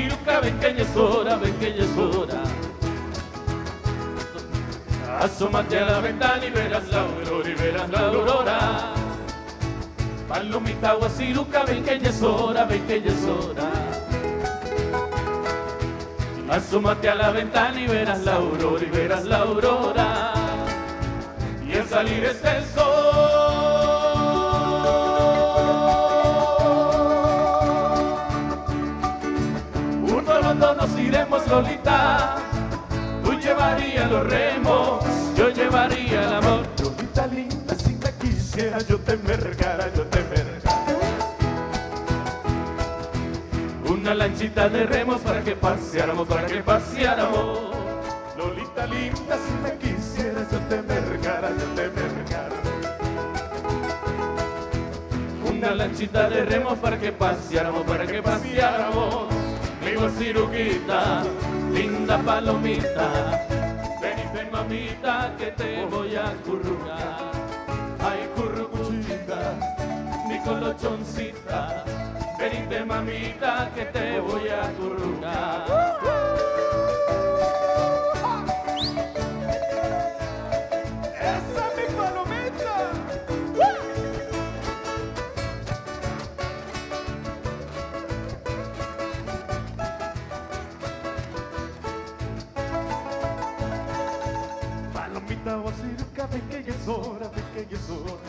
ciruca, ven que ya es hora, ven que ya es hora. Asómate a la ventana y verás la aurora, y verás la aurora. Palomita, guasiruca, ven que ya es hora, ven que ya es hora. Asómate a la ventana y verás la aurora, y verás la aurora. Y al salir está el sol. Juntos nos iremos, Lolita. Tú llevarías los remos, yo llevaría el amor. Lolita linda, si me quisiera, yo te envergara, yo te envergara. Una lanchita de remos para que paseáramos, para que paseáramos. Lolita linda, si me quisieras, yo te envergara, yo te envergara. Una lanchita de remos para que paseáramos, para que paseáramos. Mi guasiruquita, linda palomita, venite mamita que te voy a currucar. Ay, currucuchita, mi colochoncita, venite mamita que te voy a currucar. ¡Esa es mi palomita! Palomita guasiruca, ven que ya es hora, ven que ya es hora.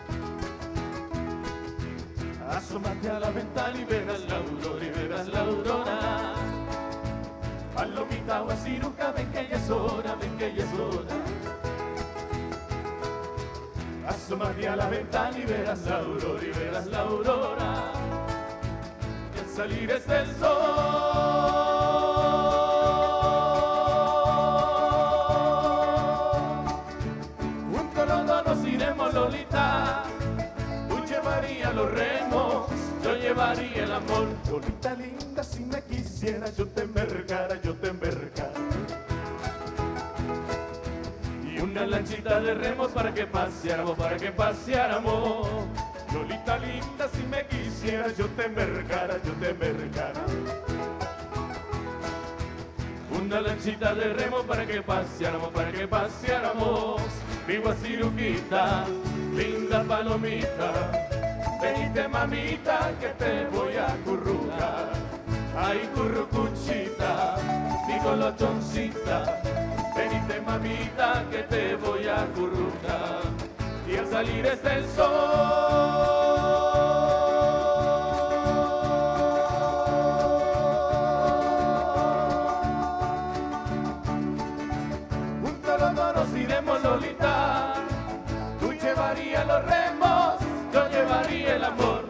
Asómate a la ventana y verás la aurora, y verás la aurora. Palomita guasiruca, ven que ya es hora, ven que ya es hora. Asómate a la ventana y verás la aurora, y verás la aurora. Y al salir está el sol. Nos iremos, Lolita. Tú llevarías los remos, yo llevaría el amor. Lolita linda, si me quisieras, yo te envergara, yo te envergara. Y una lanchita de remos para que paseáramos, para que paseáramos. Lolita linda, si me quisieras, yo te envergara, yo te envergara. Una lanchita de remos para que paseáramos, para que paseáramos. Mi guasiruquita, linda palomita, venite mamita que te voy a currucar. Ay, currucuchita, mi colochoncita, venite mamita que te voy a currucar. Y al salir está el sol. Nos iremos, Lolita. Tú llevarías los remos, yo llevaría el amor.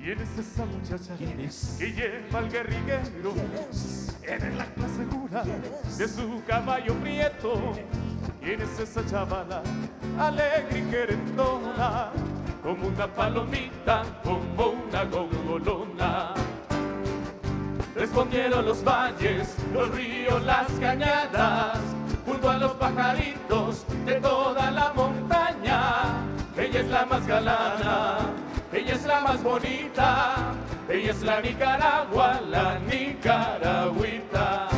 ¿Quién es esa muchacha? ¿Quién es? Que lleva al guerrillero en la clase segura de su caballo prieto. ¿Quién es esa chavala alegre y querendona? Como una palomita, como una gongolona. Respondieron los valles, los ríos, las cañadas, junto a los pajaritos de toda la montaña. Ella es la más galana, ella es la más bonita, ella es la Nicaragua, la nicaragüita.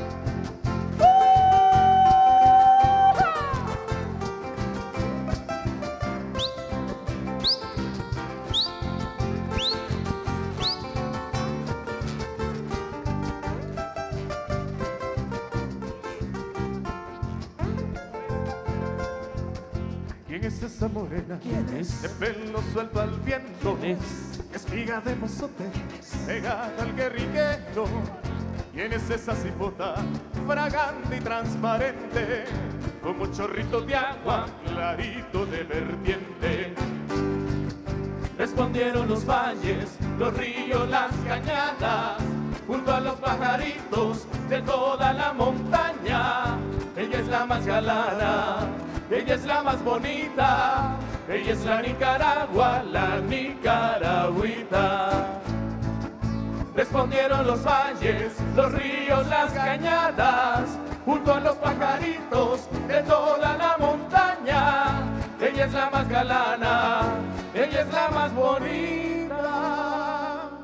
¿Quién es esa morena? ¿Quién es? De pelo suelto al viento. ¿Quién es? Espiga de mozote, pegada al guerrillero. ¿Quién es esa cipota, fragante y transparente, como chorrito de agua, clarito de vertiente? Respondieron los valles, los ríos, las cañadas, junto a los pajaritos de toda la montaña. Ella es la más galana, ella es la más bonita, ella es la Nicaragua, la nicaragüita. Respondieron los valles, los ríos, las cañadas, junto a los pajaritos de toda la montaña. Ella es la más galana, ella es la más bonita,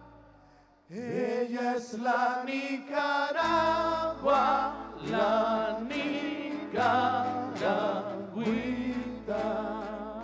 ella es la Nicaragua, la nicaragüita.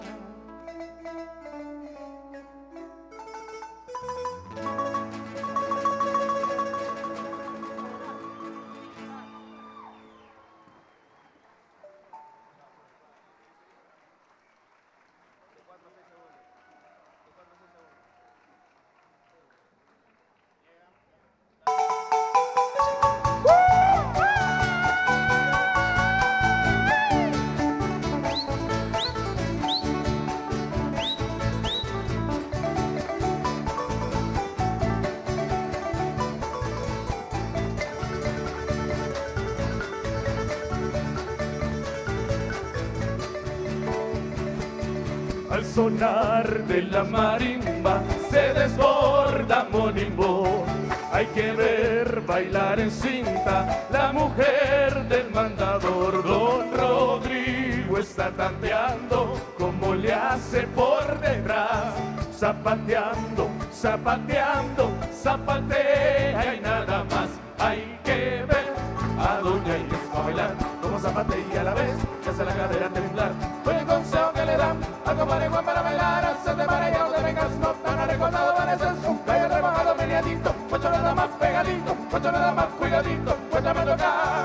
Al sonar de la marimba se desborda Monimbo. Hay que ver bailar en cinta la mujer del mandador. Don Rodrigo está tanteando como le hace por detrás. Zapateando, zapateando, zapatea y nada más. Hay que ver a doña Inés a bailar como zapatea a la vez que hace la cadera temblar. Fue el consejo que le dan a compadre Juan para bailar. Hacete para allá donde vengas, no tan recordado pareces un gallo remojado meneadito. Mucho nada más pegadito, mucho nada más cuidadito. Cuéntame tocar.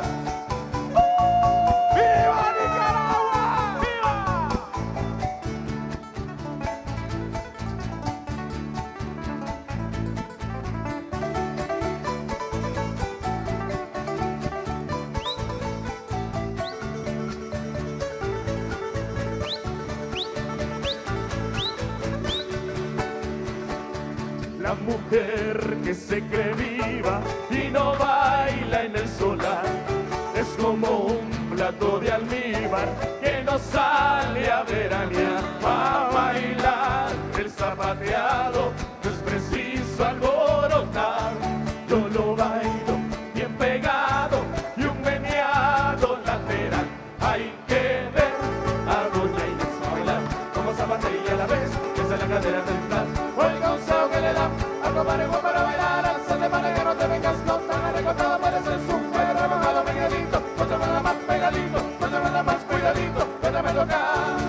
¡Viva Nicaragua! ¡Viva! La mujer que se cree viva y no baila en el solar es como un plato de almíbar que no sale a veranear. Pa' bailar el zapateado no es preciso alborotar. Yo lo bailo bien pegado y un meneado lateral. Hay que ver a doña Inés bailar como zapatea a la vez que hace la cadera temblar. El consejo que le dan a compadre Juan para bailar. Hacete para que no te vengas, no tan recortado pareces un juego remojado meneadito. Mucho nada más pegadito, mucho nada más cuidadito. Cuéntame tocar.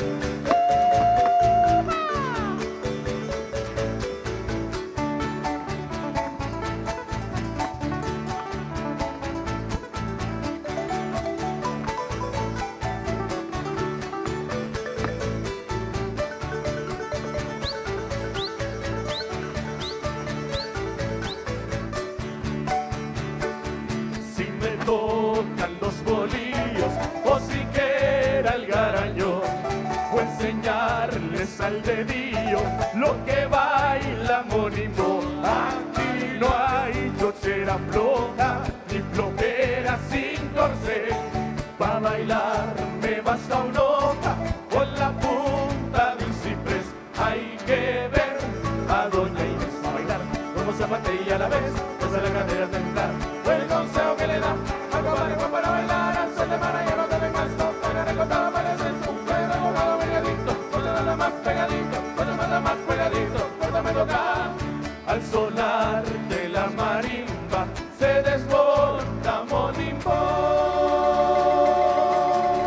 Tocan los bolillos o siquiera el garañón o enseñarles a al dedillo lo que baila Monimbo. Aquí no hay chochera floja ni flojera sin corsé. Pa' bailar me basta un hoja con la punta de un ciprés. Hay que ver a doña Inés a bailar como zapatea a la vez, desde la cadera temblar. Fue el consejo que le da a cobarde para bailar al sol de mara. Ya no te vengas, no te la recordaba, pareces un perro abogado pegadito. Cuando nada más pegadito, cuando nada más pegadito, cuando me toca al sonar de la marimba se desborda Monimbo.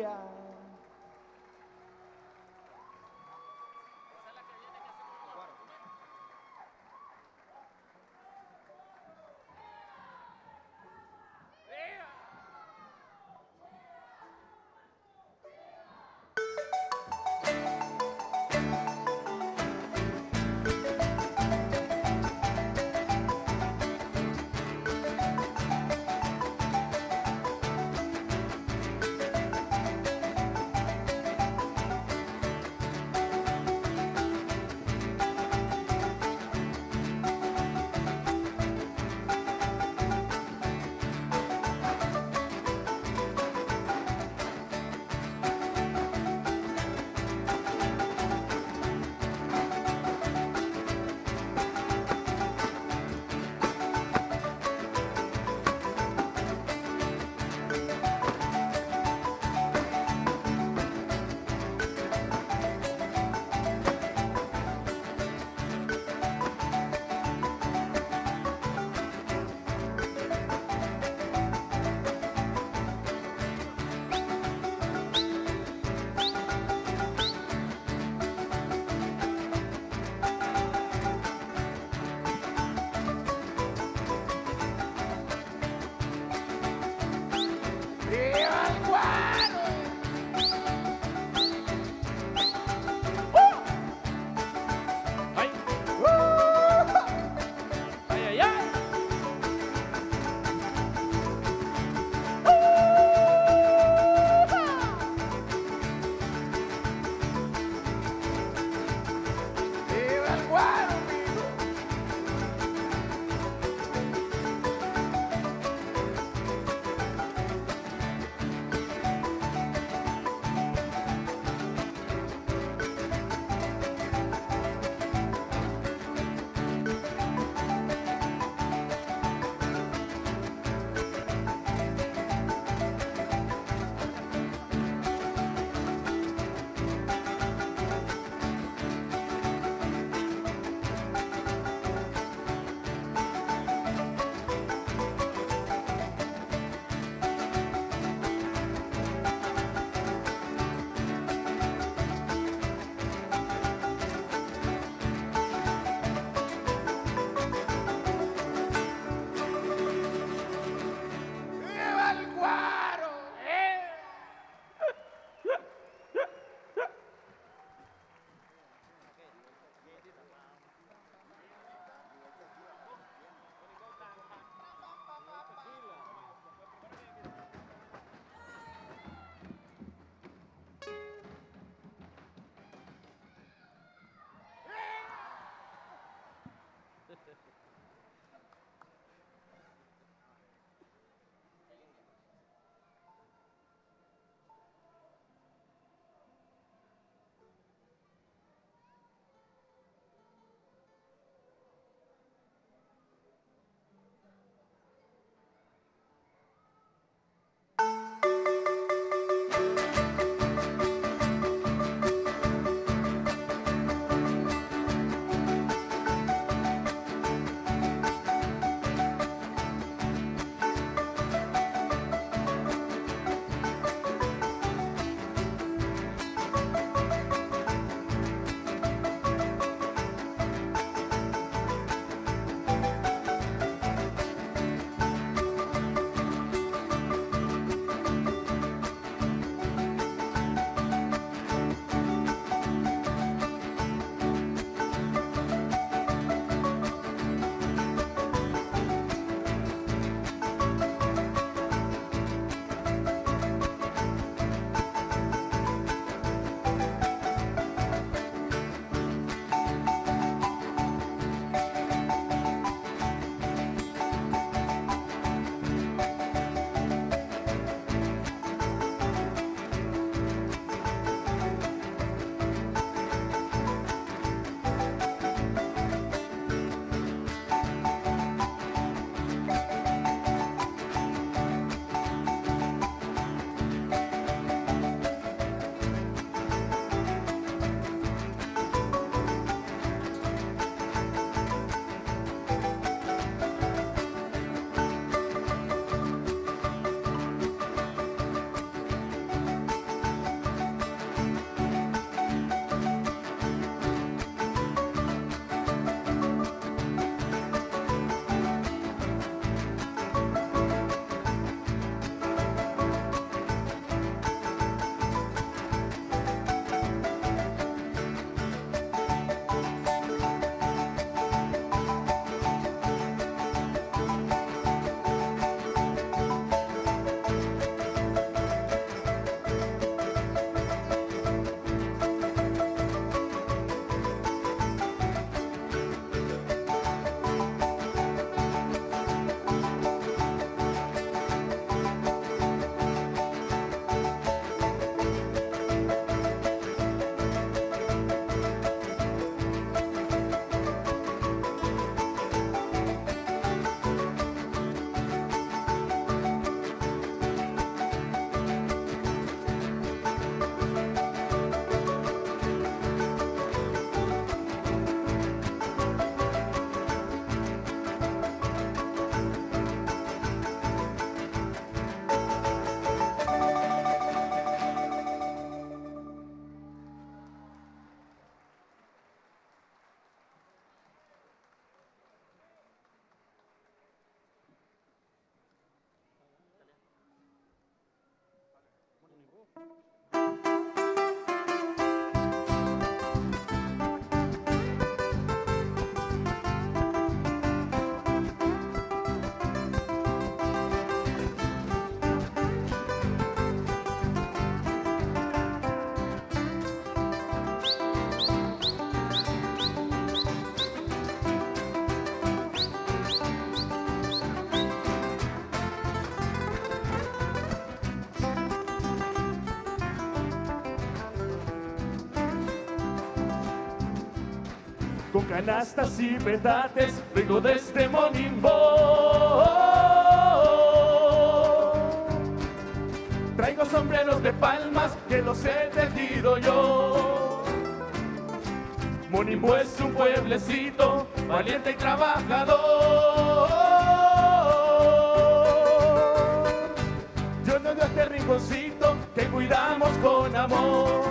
día. Con canastas y pedates vengo de este Monimbo. Traigo sombreros de palmas que los he tejido yo. Monimbo es un pueblecito valiente y trabajador. Yo no de este rinconcito que cuidamos con amor.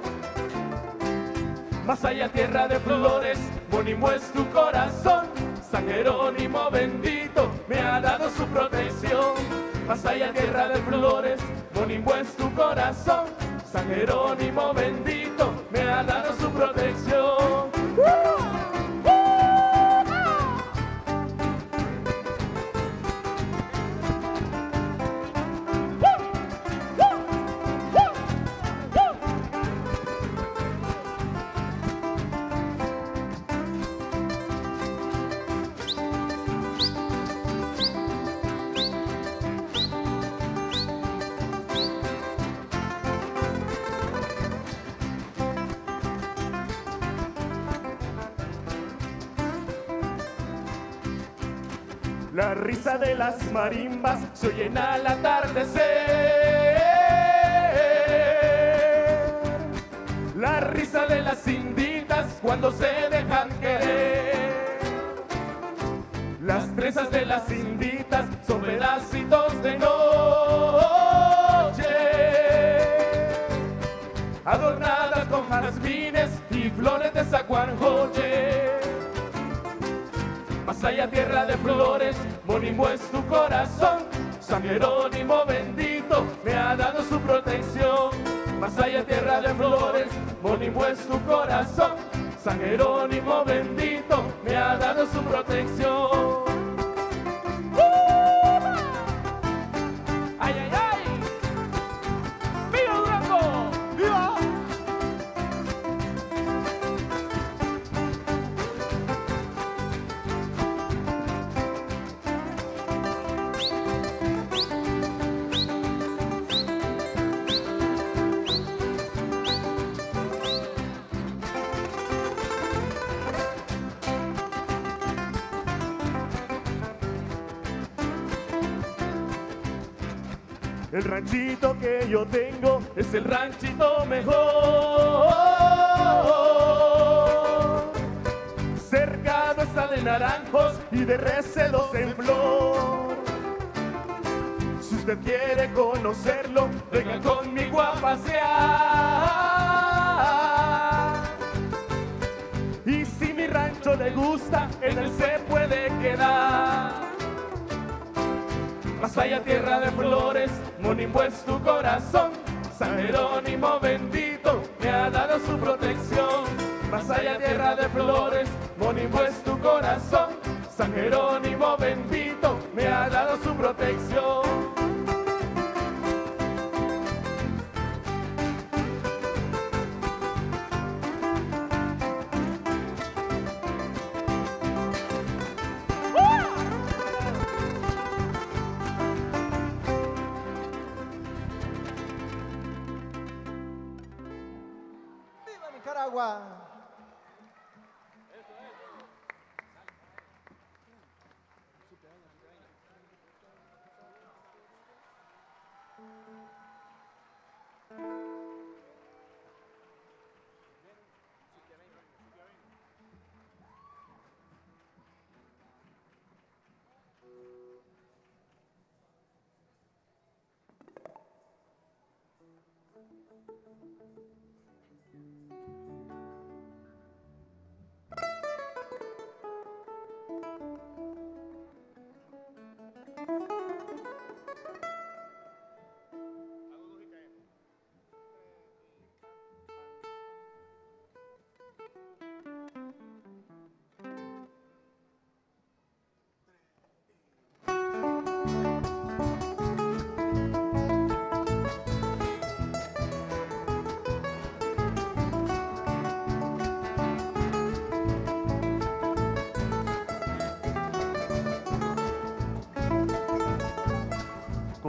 Más allá tierra de flores, Monimbo es tu corazón. San Jerónimo bendito me ha dado su protección. Más allá tierra de flores, Monimbo es tu corazón. San Jerónimo bendito me ha dado su protección. La risa de las marimbas se oyen al atardecer. La risa de las inditas cuando se dejan querer. Las trenzas de las inditas son pedacitos de noche, adornadas con jazmines y flores de zacuanjoche. Más allá tierra de flores, Monimbo es tu corazón. San Jerónimo bendito me ha dado su protección. Más allá tierra de flores, Monimbo es tu corazón. San Jerónimo bendito me ha dado su protección. ¡Ay, ay, ay! ¡Viva Durango! ¡Viva! El ranchito que yo tengo es el ranchito mejor. Cercado está de naranjos y de recedos en flor. Si usted quiere conocerlo, venga conmigo a pasear. Y si mi rancho le gusta, en él se puede quedar. Más allá tierra de flores, Monimbo es tu corazón. San Jerónimo bendito me ha dado su protección. Más allá tierra de flores, Monimbo es tu corazón. San Jerónimo bendito me ha dado su protección. Nicaragua.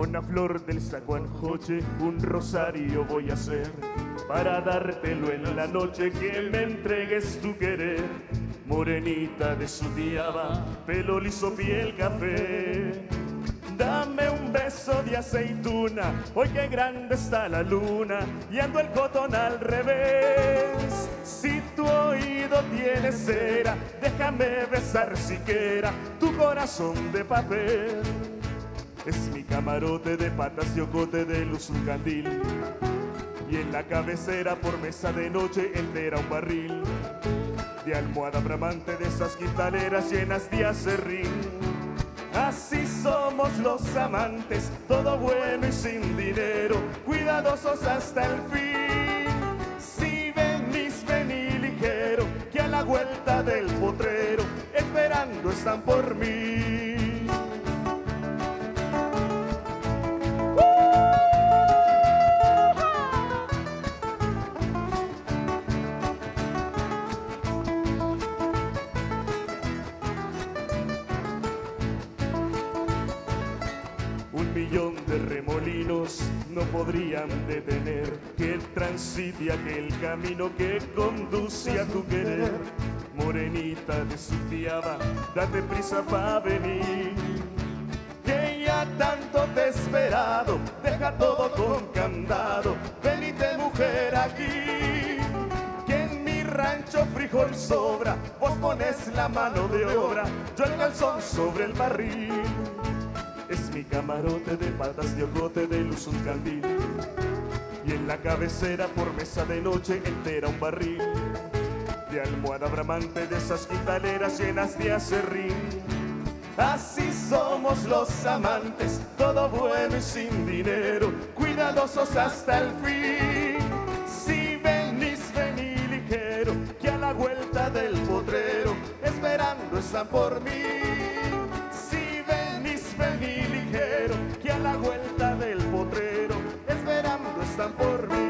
Con la flor del sacuanjoche un rosario voy a hacer para dártelo en la noche que me entregues tu querer. Morenita de su tiaba, pelo liso, piel café. Dame un beso de aceituna, hoy que grande está la luna y ando el cotón al revés. Si tu oído tiene cera, déjame besar siquiera tu corazón de papel. Es mi camarote de patas de ocote de luz un candil, y en la cabecera por mesa de noche entera un barril de almohada bramante de esas quintaleras llenas de acerrín. Así somos los amantes, todo bueno y sin dinero, cuidadosos hasta el fin. Si venís, vení ligero, que a la vuelta del potrero esperando están por mí. Un millón de remolinos no podrían detener que transite aquel camino que conduce a tu querer. Morenita de su tiaba, date prisa pa' venir, que ya tanto te he esperado, deja todo con candado, venite mujer aquí, que en mi rancho frijol sobra, vos pones la mano de obra, yo el calzón sobre el barril. Es mi camarote de patas de ocote de luz un candil, y en la cabecera por mesa de noche entera un barril de almohada bramante de esas quintaleras llenas de acerrín. Así somos los amantes, todo bueno y sin dinero, cuidadosos hasta el fin. Si venís, vení ligero, que a la vuelta del potrero esperando están por mí. Vení ligero, que a la vuelta del potrero esperando están por mí.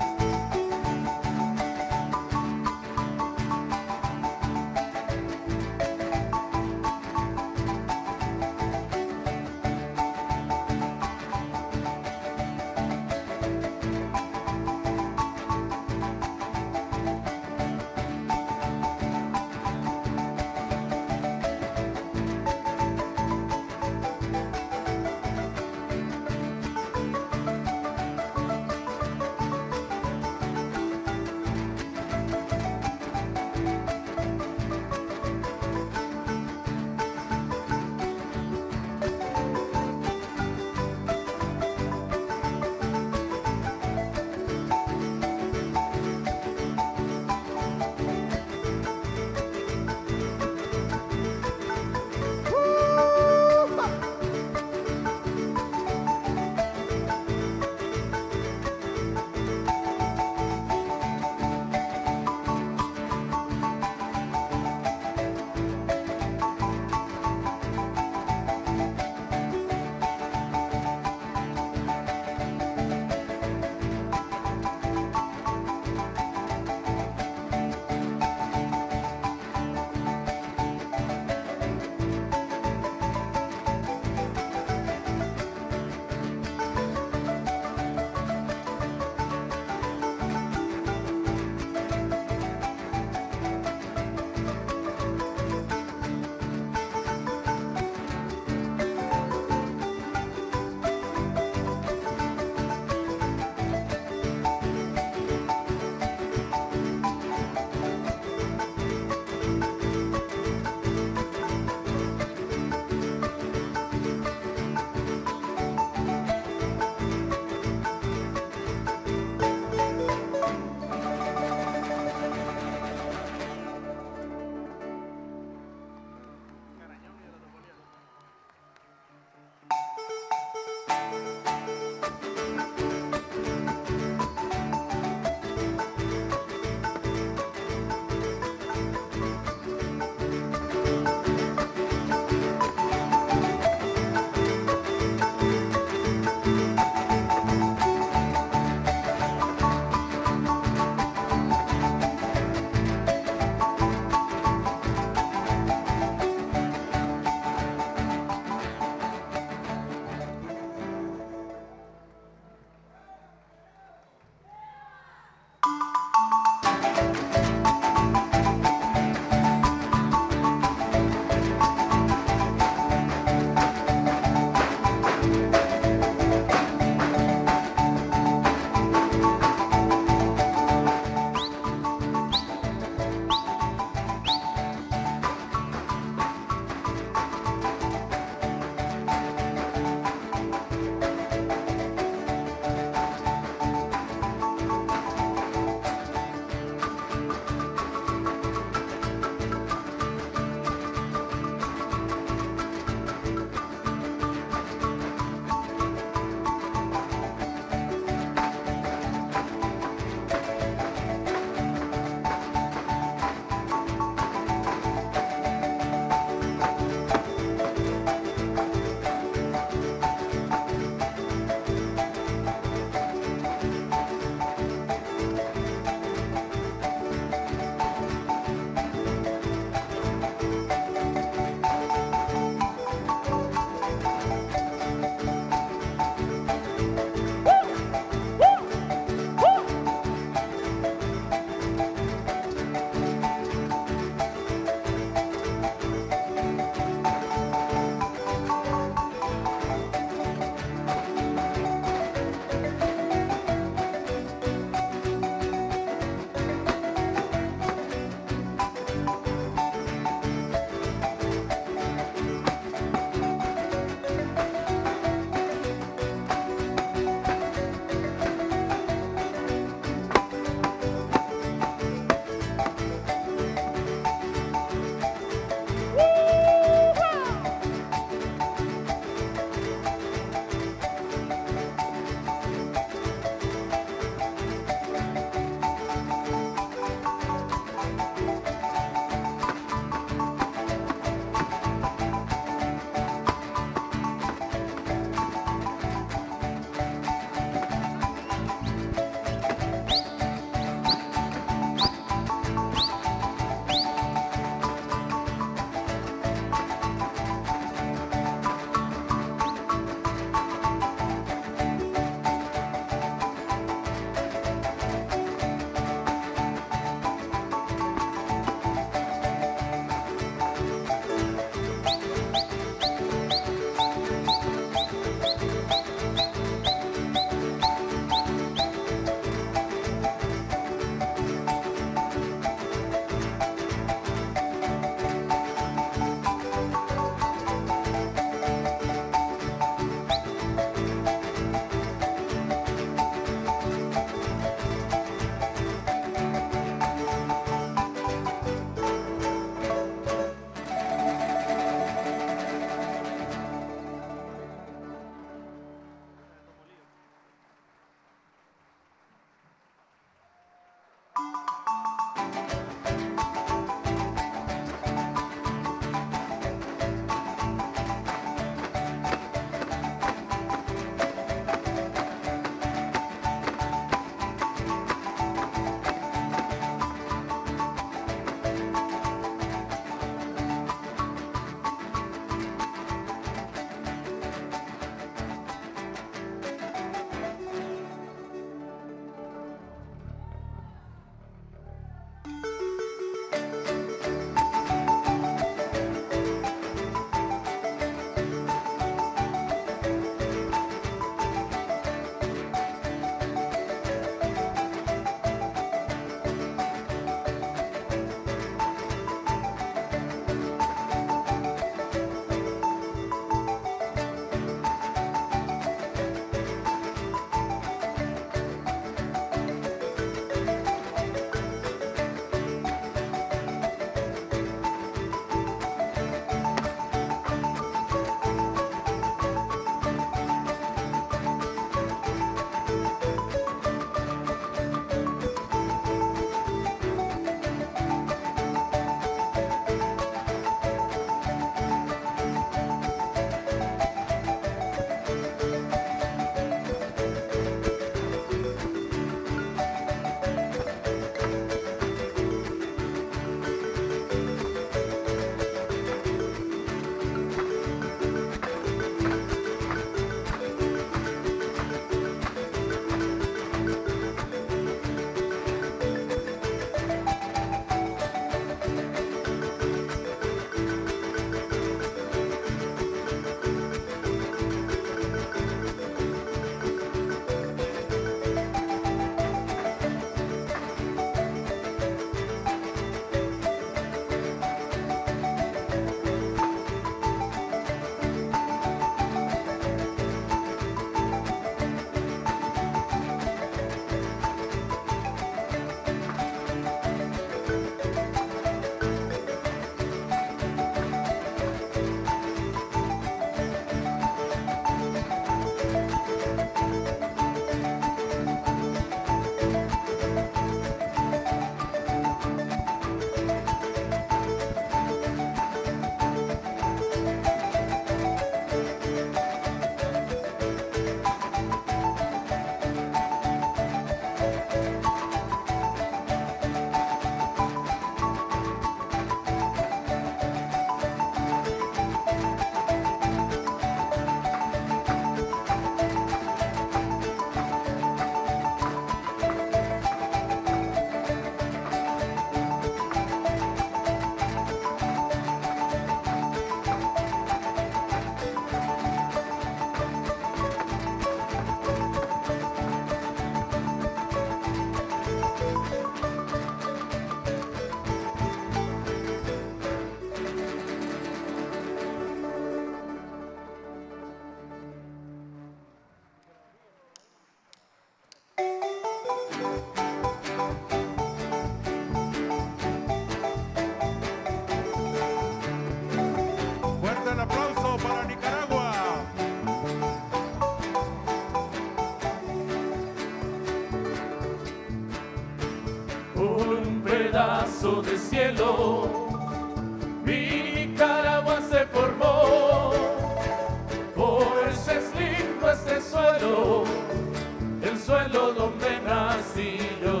pedazo de cielo. Nicaragua se formó, por eso es lindo este suelo, el suelo donde nací yo.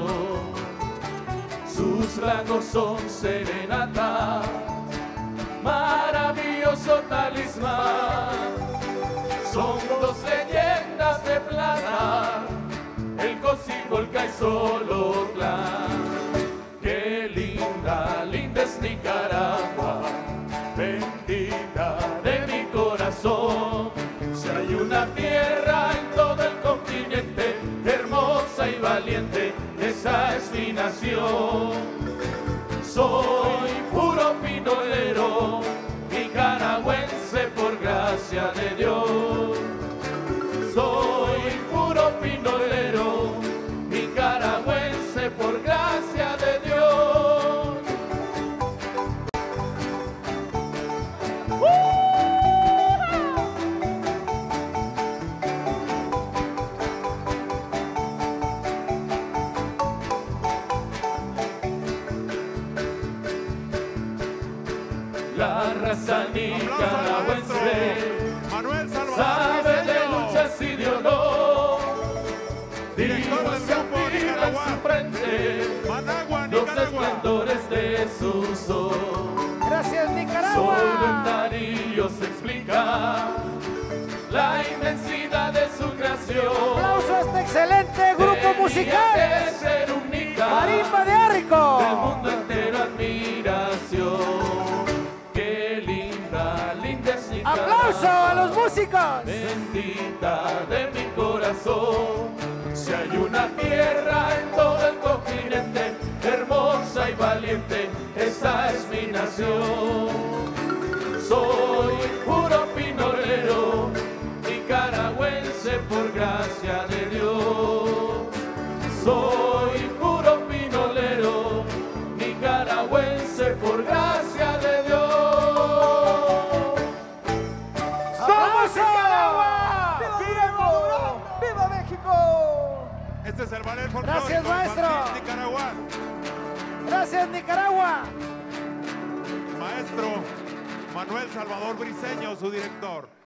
Sus lagos son serenatas, maravilloso talismán. Son dos leyendas de plata, el Cocibolca y Solotlán. Qué linda, linda es Nicaragua, bendita de mi corazón. Si hay una tierra en todo el continente, hermosa y valiente, esa es mi nación. Soy puro pinolero, nicaragüense por gracia de Dios. Soy puro pinolero, nicaragüense por gracia de Dios. La raza nicaragüense sabe de luchas y de honor. Digo se activa en su frente los esplendores de su sol. Gracias, Nicaragua. Solo en Darío se explica la inmensidad de su creación. Aplauso a este excelente grupo musical. De ser única, Marimba de Arrico. del mundo entero admiración. ¡Aplauso a los músicos! Bendita de mi corazón, si hay una tierra en todo el continente, hermosa y valiente, esa es mi nación. Soy puro pinolero, nicaragüense por gracia de Dios. Soy puro pinolero, nicaragüense por gracia de Dios. ¡Viva México! Este es el ballet folclórico. Gracias, maestro. Nicaragua. Gracias, Nicaragua. Maestro Manuel Salvador Briceño, su director.